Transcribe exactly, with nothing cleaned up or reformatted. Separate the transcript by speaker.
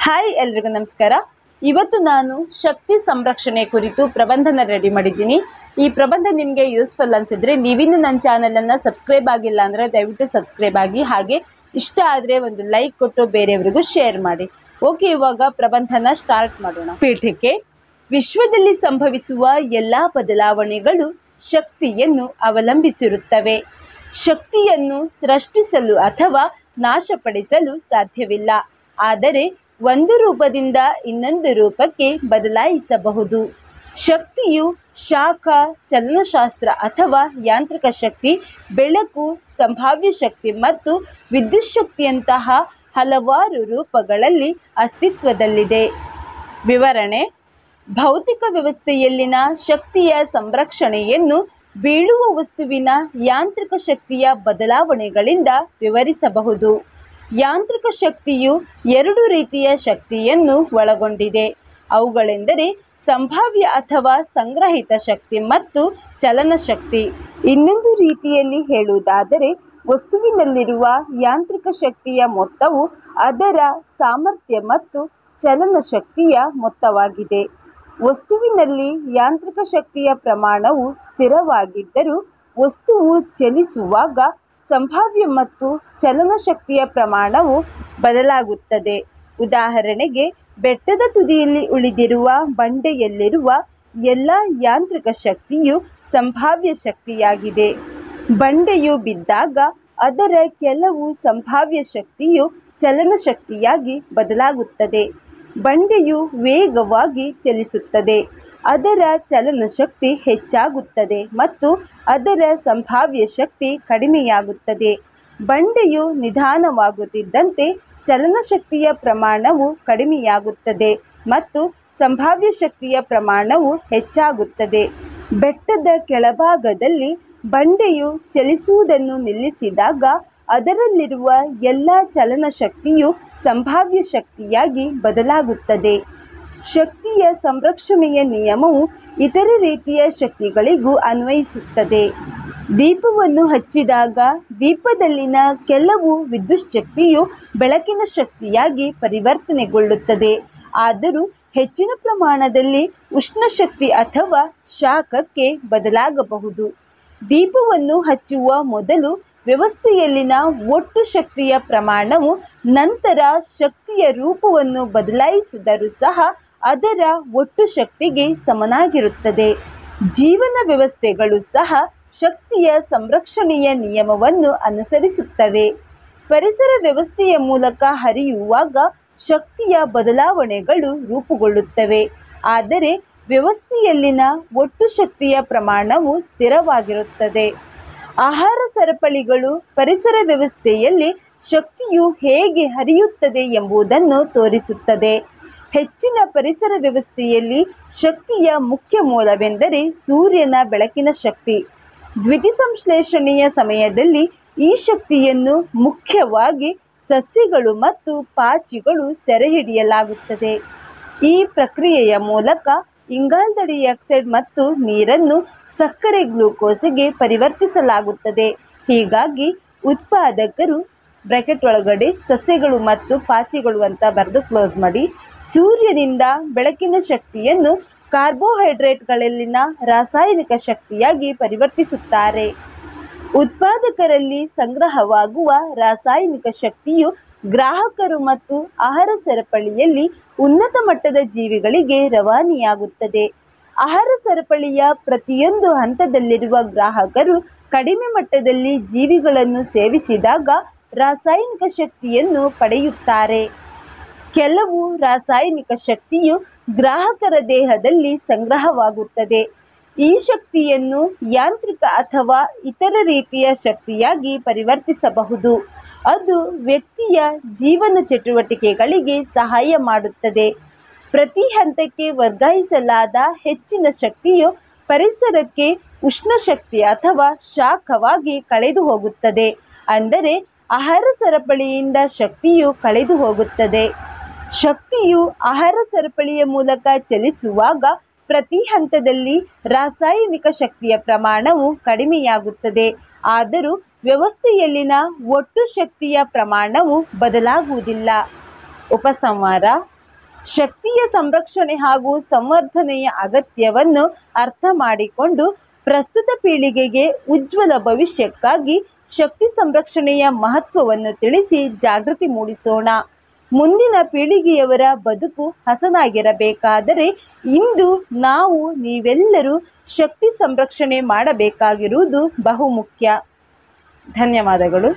Speaker 1: Hi ಎಲ್ರಿಗೂ ನಮಸ್ಕಾರ. ಇವತ್ತು ನಾನು ಶಕ್ತಿ ಸಂರಕ್ಷಣೆ ಕುರಿತು ಪ್ರಬಂಧನ ರೆಡಿ ಮಾಡಿದ್ದೀನಿ. ಈ ಪ್ರಬಂಧ ನಿಮಗೆ ಯೂಸ್ಫುಲ್ ಅನಿಸಿದ್ರೆ ನೀವಿನ್ನು ನನ್ನ ಚಾನಲನ್ನು ಸಬ್ಸ್ಕ್ರೈಬ್ ಆಗಿಲ್ಲ ಅಂದರೆ ದಯವಿಟ್ಟು ಸಬ್ಸ್ಕ್ರೈಬ್ ಆಗಿ, ಹಾಗೆ ಇಷ್ಟ ಆದರೆ ಒಂದು ಲೈಕ್ ಕೊಟ್ಟು ಬೇರೆಯವರಿಗೂ ಶೇರ್ ಮಾಡಿ. ಓಕೆ, ಇವಾಗ ಪ್ರಬಂಧನ ಸ್ಟಾರ್ಟ್ ಮಾಡೋಣ. ಪೀಠಿಕೆ: ವಿಶ್ವದಲ್ಲಿ ಸಂಭವಿಸುವ ಎಲ್ಲ ಬದಲಾವಣೆಗಳು ಶಕ್ತಿಯನ್ನು ಅವಲಂಬಿಸಿರುತ್ತವೆ. ಶಕ್ತಿಯನ್ನು ಸೃಷ್ಟಿಸಲು ಅಥವಾ ನಾಶಪಡಿಸಲು ಸಾಧ್ಯವಿಲ್ಲ, ಆದರೆ ಒಂದು ರೂಪದಿಂದ ಇನ್ನೊಂದು ರೂಪಕ್ಕೆ ಬದಲಾಯಿಸಬಹುದು. ಶಕ್ತಿಯು ಶಾಖ, ಚಲನಶಾಸ್ತ್ರ ಅಥವಾ ಯಾಂತ್ರಿಕ ಶಕ್ತಿ, ಬೆಳಕು, ಸಂಭಾವ್ಯ ಶಕ್ತಿ ಮತ್ತು ವಿದ್ಯುತ್ ಶಕ್ತಿಯಂತಹ ಹಲವಾರು ರೂಪಗಳಲ್ಲಿ ಅಸ್ತಿತ್ವದಲ್ಲಿದೆ. ವಿವರಣೆ: ಭೌತಿಕ ವ್ಯವಸ್ಥೆಯಲ್ಲಿನ ಶಕ್ತಿಯ ಸಂರಕ್ಷಣೆಯನ್ನು ಬೀಳುವ ವಸ್ತುವಿನ ಯಾಂತ್ರಿಕ ಶಕ್ತಿಯ ಬದಲಾವಣೆಗಳಿಂದ ವಿವರಿಸಬಹುದು. ಯಾಂತ್ರಿಕ ಶಕ್ತಿಯು ಎರಡು ರೀತಿಯ ಶಕ್ತಿಯನ್ನು ಒಳಗೊಂಡಿದೆ. ಅವುಗಳೆಂದರೆ ಸಂಭಾವ್ಯ ಅಥವಾ ಸಂಗ್ರಹಿತ ಶಕ್ತಿ ಮತ್ತು ಚಲನಶಕ್ತಿ. ಇನ್ನೊಂದು ರೀತಿಯಲ್ಲಿ ಹೇಳುವುದಾದರೆ, ವಸ್ತುವಿನಲ್ಲಿರುವ ಯಾಂತ್ರಿಕ ಶಕ್ತಿಯ ಮೊತ್ತವು ಅದರ ಸಾಮರ್ಥ್ಯ ಮತ್ತು ಚಲನಶಕ್ತಿಯ ಮೊತ್ತವಾಗಿದೆ. ವಸ್ತುವಿನಲ್ಲಿ ಯಾಂತ್ರಿಕ ಶಕ್ತಿಯ ಪ್ರಮಾಣವು ಸ್ಥಿರವಾಗಿದ್ದರೂ ವಸ್ತುವು ಚಲಿಸುವಾಗ ಸಂಭಾವ್ಯ ಮತ್ತು ಚಲನಶಕ್ತಿಯ ಪ್ರಮಾಣವು ಬದಲಾಗುತ್ತದೆ. ಉದಾಹರಣೆಗೆ, ಬೆಟ್ಟದ ತುದಿಯಲ್ಲಿ ಉಳಿದಿರುವ ಬಂಡೆಯಲ್ಲಿರುವ ಎಲ್ಲ ಯಾಂತ್ರಿಕ ಶಕ್ತಿಯು ಸಂಭಾವ್ಯ ಶಕ್ತಿಯಾಗಿದೆ. ಬಂಡೆಯು ಬಿದ್ದಾಗ ಅದರ ಕೆಲವು ಸಂಭಾವ್ಯ ಶಕ್ತಿಯು ಚಲನಶಕ್ತಿಯಾಗಿ ಬದಲಾಗುತ್ತದೆ. ಬಂಡೆಯು ವೇಗವಾಗಿ ಚಲಿಸುತ್ತದೆ, ಅದರ ಚಲನಶಕ್ತಿ ಹೆಚ್ಚಾಗುತ್ತದೆ ಮತ್ತು ಅದರ ಸಂಭಾವ್ಯ ಶಕ್ತಿ ಕಡಿಮೆಯಾಗುತ್ತದೆ. ಬಂಡೆಯು ನಿಧಾನವಾಗುತ್ತಿದ್ದಂತೆ ಚಲನಶಕ್ತಿಯ ಪ್ರಮಾಣವು ಕಡಿಮೆಯಾಗುತ್ತದೆ ಮತ್ತು ಸಂಭಾವ್ಯ ಶಕ್ತಿಯ ಪ್ರಮಾಣವು ಹೆಚ್ಚಾಗುತ್ತದೆ. ಬೆಟ್ಟದ ಕೆಳಭಾಗದಲ್ಲಿ ಬಂಡೆಯು ಚಲಿಸುವುದನ್ನು ನಿಲ್ಲಿಸಿದಾಗ ಅದರಲ್ಲಿರುವ ಎಲ್ಲ ಚಲನಶಕ್ತಿಯು ಸಂಭಾವ್ಯ ಶಕ್ತಿಯಾಗಿ ಬದಲಾಗುತ್ತದೆ. ಶಕ್ತಿಯ ಸಂರಕ್ಷಣೆಯ ನಿಯಮವು ಇತರ ರೀತಿಯ ಶಕ್ತಿಗಳಿಗೂ ಅನ್ವಯಿಸುತ್ತದೆ. ದೀಪವನ್ನು ಹಚ್ಚಿದಾಗ ದೀಪದಲ್ಲಿನ ಕೆಲವು ವಿದ್ಯುತ್ ಶಕ್ತಿಯು ಬೆಳಕಿನ ಶಕ್ತಿಯಾಗಿ ಪರಿವರ್ತನೆಗೊಳ್ಳುತ್ತದೆ. ಆದರೂ ಹೆಚ್ಚಿನ ಪ್ರಮಾಣದಲ್ಲಿ ಉಷ್ಣಶಕ್ತಿ ಅಥವಾ ಶಾಖಕ್ಕೆ ಬದಲಾಗಬಹುದು. ದೀಪವನ್ನು ಹಚ್ಚುವ ಮೊದಲು ವ್ಯವಸ್ಥೆಯಲ್ಲಿನ ಒಟ್ಟು ಶಕ್ತಿಯ ಪ್ರಮಾಣವು ನಂತರ ಶಕ್ತಿಯ ರೂಪವನ್ನು ಬದಲಾಯಿಸಿದರೂ ಸಹ ಅದರ ಒಟ್ಟು ಶಕ್ತಿಗೆ ಸಮನಾಗಿರುತ್ತದೆ. ಜೀವನ ವ್ಯವಸ್ಥೆಗಳು ಸಹ ಶಕ್ತಿಯ ಸಂರಕ್ಷಣೆಯ ನಿಯಮವನ್ನು ಅನುಸರಿಸುತ್ತವೆ. ಪರಿಸರ ವ್ಯವಸ್ಥೆಯ ಮೂಲಕ ಹರಿಯುವಾಗ ಶಕ್ತಿಯ ಬದಲಾವಣೆಗಳು ರೂಪುಗೊಳ್ಳುತ್ತವೆ, ಆದರೆ ವ್ಯವಸ್ಥೆಯಲ್ಲಿನ ಒಟ್ಟು ಶಕ್ತಿಯ ಪ್ರಮಾಣವು ಸ್ಥಿರವಾಗಿರುತ್ತದೆ. ಆಹಾರ ಸರಪಳಿಗಳು ಪರಿಸರ ವ್ಯವಸ್ಥೆಯಲ್ಲಿ ಶಕ್ತಿಯು ಹೇಗೆ ಹರಿಯುತ್ತದೆ ಎಂಬುದನ್ನು ತೋರಿಸುತ್ತದೆ. ಹೆಚ್ಚಿನ ಪರಿಸರ ವ್ಯವಸ್ಥೆಯಲ್ಲಿ ಶಕ್ತಿಯ ಮುಖ್ಯ ಮೂಲವೆಂದರೆ ಸೂರ್ಯನ ಬೆಳಕಿನ ಶಕ್ತಿ. ದ್ಯುತಿಸಂಶ್ಲೇಷಣೆಯ ಸಮಯದಲ್ಲಿ ಈ ಶಕ್ತಿಯನ್ನು ಮುಖ್ಯವಾಗಿ ಸಸ್ಯಗಳು ಮತ್ತು ಪಾಚಿಗಳು ಸೆರೆಹಿಡಿಯಲಾಗುತ್ತದೆ. ಈ ಪ್ರಕ್ರಿಯೆಯ ಮೂಲಕ ಇಂಗಾಲದ ಡೈಆಕ್ಸೈಡ್ ಮತ್ತು ನೀರನ್ನು ಸಕ್ಕರೆ ಗ್ಲೂಕೋಸ್ಗೆ ಪರಿವರ್ತಿಸಲಾಗುತ್ತದೆ. ಹೀಗಾಗಿ ಉತ್ಪಾದಕರು ಬ್ರಾಕೆಟ್ ಒಳಗಡೆ ಸಸ್ಯಗಳು ಮತ್ತು ಪಾಚಿಗಳು ಅಂತ ಬರೆದು ಕ್ಲೋಸ್ ಮಾಡಿ ಸೂರ್ಯನಿಂದ ಬೆಳಕಿನ ಶಕ್ತಿಯನ್ನು ಕಾರ್ಬೋಹೈಡ್ರೇಟ್ಗಳಲ್ಲಿನ ರಾಸಾಯನಿಕ ಶಕ್ತಿಯಾಗಿ ಪರಿವರ್ತಿಸುತ್ತಾರೆ. ಉತ್ಪಾದಕರಲ್ಲಿ ಸಂಗ್ರಹವಾಗುವ ರಾಸಾಯನಿಕ ಶಕ್ತಿಯು ಗ್ರಾಹಕರು ಮತ್ತು ಆಹಾರ ಸರಪಳಿಯಲ್ಲಿ ಉನ್ನತ ಮಟ್ಟದ ಜೀವಿಗಳಿಗೆ ರವಾನೆಯಾಗುತ್ತದೆ. ಆಹಾರ ಸರಪಳಿಯ ಪ್ರತಿಯೊಂದು ಹಂತದಲ್ಲಿರುವ ಗ್ರಾಹಕರು ಕಡಿಮೆ ಮಟ್ಟದಲ್ಲಿ ಜೀವಿಗಳನ್ನು ಸೇವಿಸಿದಾಗ ರಾಸಾಯನಿಕ ಶಕ್ತಿಯನ್ನು ಪಡೆಯುತ್ತಾರೆ. ಕೆಲವು ರಾಸಾಯನಿಕ ಶಕ್ತಿಯು ಗ್ರಾಹಕರ ದೇಹದಲ್ಲಿ ಸಂಗ್ರಹವಾಗುತ್ತದೆ. ಈ ಶಕ್ತಿಯನ್ನು ಯಾಂತ್ರಿಕ ಅಥವಾ ಇತರ ರೀತಿಯ ಶಕ್ತಿಯಾಗಿ ಪರಿವರ್ತಿಸಬಹುದು. ಅದು ವ್ಯಕ್ತಿಯ ಜೀವನ ಚಟುವಟಿಕೆಗಳಿಗೆ ಸಹಾಯ ಮಾಡುತ್ತದೆ. ಪ್ರತಿ ಹಂತಕ್ಕೆ ವರ್ಗಾಯಿಸಲಾದ ಹೆಚ್ಚಿನ ಶಕ್ತಿಯು ಪರಿಸರಕ್ಕೆ ಉಷ್ಣಶಕ್ತಿ ಅಥವಾ ಶಾಖವಾಗಿ ಕಳೆದು ಹೋಗುತ್ತದೆ. ಅಂದರೆ ಆಹಾರ ಸರಪಳಿಯಿಂದ ಶಕ್ತಿಯು ಕಳೆದು ಹೋಗುತ್ತದೆ. ಶಕ್ತಿಯು ಆಹಾರ ಸರಪಳಿಯ ಮೂಲಕ ಚಲಿಸುವಾಗ ಪ್ರತಿ ಹಂತದಲ್ಲಿ ರಾಸಾಯನಿಕ ಶಕ್ತಿಯ ಪ್ರಮಾಣವು ಕಡಿಮೆಯಾಗುತ್ತದೆ. ಆದರೂ ವ್ಯವಸ್ಥೆಯಲ್ಲಿನ ಒಟ್ಟು ಶಕ್ತಿಯ ಪ್ರಮಾಣವು ಬದಲಾಗುವುದಿಲ್ಲ. ಉಪಸಂಹಾರ: ಶಕ್ತಿಯ ಸಂರಕ್ಷಣೆ ಹಾಗೂ ಸಂವರ್ಧನೆಯ ಅಗತ್ಯವನ್ನು ಅರ್ಥ ಮಾಡಿಕೊಂಡು ಪ್ರಸ್ತುತ ಪೀಳಿಗೆಗೆ ಉಜ್ವಲ ಭವಿಷ್ಯಕ್ಕಾಗಿ ಶಕ್ತಿ ಸಂರಕ್ಷಣೆಯ ಮಹತ್ವವನ್ನು ತಿಳಿಸಿ ಜಾಗೃತಿ ಮೂಡಿಸೋಣ. ಮುಂದಿನ ಪೀಳಿಗೆಯವರ ಬದುಕು ಹಸನಾಗಿರಬೇಕಾದರೆ ಇಂದು ನಾವು ನೀವೆಲ್ಲರೂ ಶಕ್ತಿ ಸಂರಕ್ಷಣೆ ಮಾಡಬೇಕಾಗಿರುವುದು ಬಹುಮುಖ್ಯ. ಧನ್ಯವಾದಗಳು.